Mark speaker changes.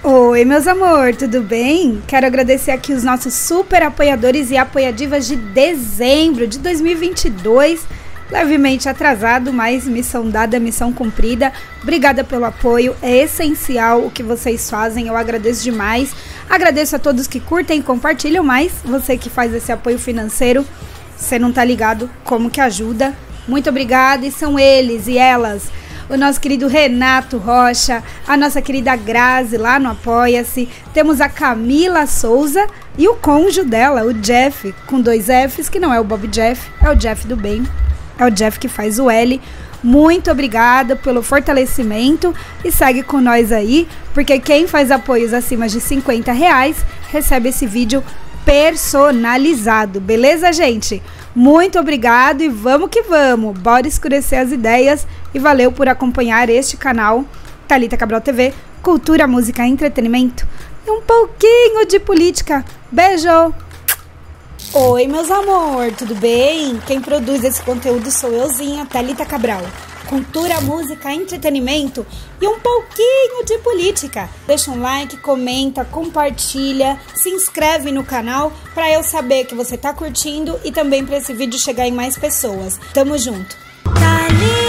Speaker 1: Oi, meus amor, tudo bem? Quero agradecer aqui os nossos super apoiadores e apoiadivas de dezembro de 2022. Levemente atrasado, mas missão dada, missão cumprida. Obrigada pelo apoio, é essencial o que vocês fazem, eu agradeço demais. Agradeço a todos que curtem e compartilham, mas você que faz esse apoio financeiro, você não tá ligado como que ajuda. Muito obrigada, e são eles e elas: o nosso querido Renato Rocha, a nossa querida Grazi lá no Apoia-se, temos a Camila Souza e o cônjuge dela, o Jeff, com 2 Fs, que não é o Bob Jeff, é o Jeff do bem, é o Jeff que faz o L. Muito obrigada pelo fortalecimento e segue com nós aí, porque quem faz apoios acima de R$50 recebe esse vídeo personalizado, beleza, gente? Muito obrigado e vamos que vamos, bora escurecer as ideias e valeu por acompanhar este canal Thalita Cabral TV, cultura, música, entretenimento e um pouquinho de política. Beijo! Oi, meus amor, tudo bem? Quem produz esse conteúdo sou euzinha, Thalita Cabral. Cultura, música, entretenimento e um pouquinho de política. Deixa um like, comenta, compartilha, se inscreve no canal para eu saber que você tá curtindo e também para esse vídeo chegar em mais pessoas. Tamo junto. Thalita!